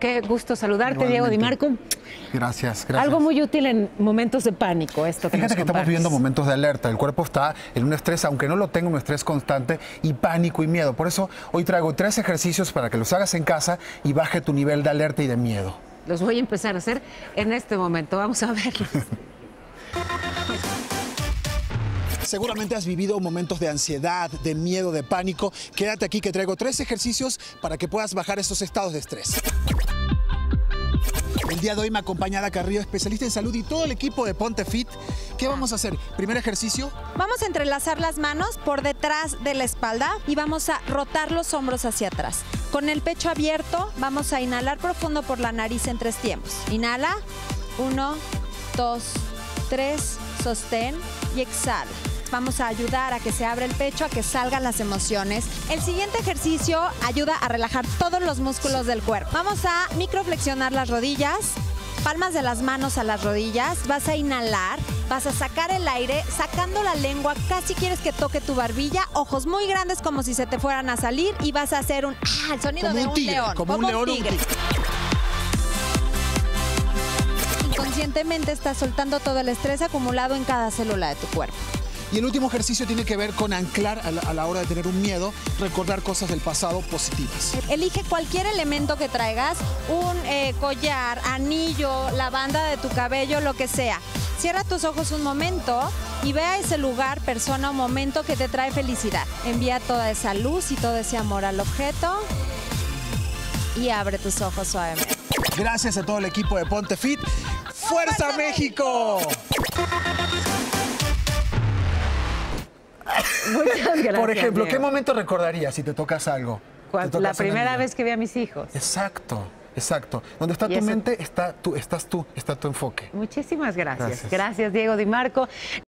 Qué gusto saludarte, Igualmente. Diego Di Marco. Gracias, gracias. Algo muy útil en momentos de pánico, esto que Fíjate nos que estamos compartes. viviendo momentos de alerta. El cuerpo está en un estrés, aunque no lo tenga, un estrés constante y pánico y miedo. Por eso hoy traigo 3 ejercicios para que los hagas en casa y baje tu nivel de alerta y de miedo. Los voy a empezar a hacer en este momento. Vamos a verlos. Seguramente has vivido momentos de ansiedad, de miedo, de pánico. Quédate aquí que traigo 3 ejercicios para que puedas bajar esos estados de estrés. El día de hoy me acompaña Ada Carrillo, especialista en salud, y todo el equipo de Ponte Fit. ¿Qué vamos a hacer? Primer ejercicio. Vamos a entrelazar las manos por detrás de la espalda y vamos a rotar los hombros hacia atrás. Con el pecho abierto vamos a inhalar profundo por la nariz en 3 tiempos. Inhala, 1, 2, 3, sostén y exhala. Vamos a ayudar a que se abra el pecho, a que salgan las emociones. El siguiente ejercicio ayuda a relajar todos los músculos del cuerpo. Vamos a microflexionar las rodillas, palmas de las manos a las rodillas. Vas a inhalar, vas a sacar el aire, sacando la lengua, casi quieres que toque tu barbilla, ojos muy grandes como si se te fueran a salir, y vas a hacer el sonido Como de un tigre, león. como un león, un tigre. tigre. Inconscientemente estás soltando todo el estrés acumulado en cada célula de tu cuerpo. Y el último ejercicio tiene que ver con anclar a la hora de tener un miedo, recordar cosas del pasado positivas. Elige cualquier elemento que traigas, un collar, anillo, la banda de tu cabello, lo que sea. Cierra tus ojos un momento y ve a ese lugar, persona o momento que te trae felicidad. Envía toda esa luz y todo ese amor al objeto y abre tus ojos suavemente. Gracias a todo el equipo de Ponte Fit. ¡Fuerza, México! Muchas gracias. Por ejemplo, ¿qué Diego. momento recordarías si te tocas algo? Cuando- Te tocas la primera una vez que vi a mis hijos. Exacto, exacto. Donde está Y tu eso- mente, estás tú, está tu enfoque. Muchísimas gracias. Gracias. Gracias, Diego Di Marco.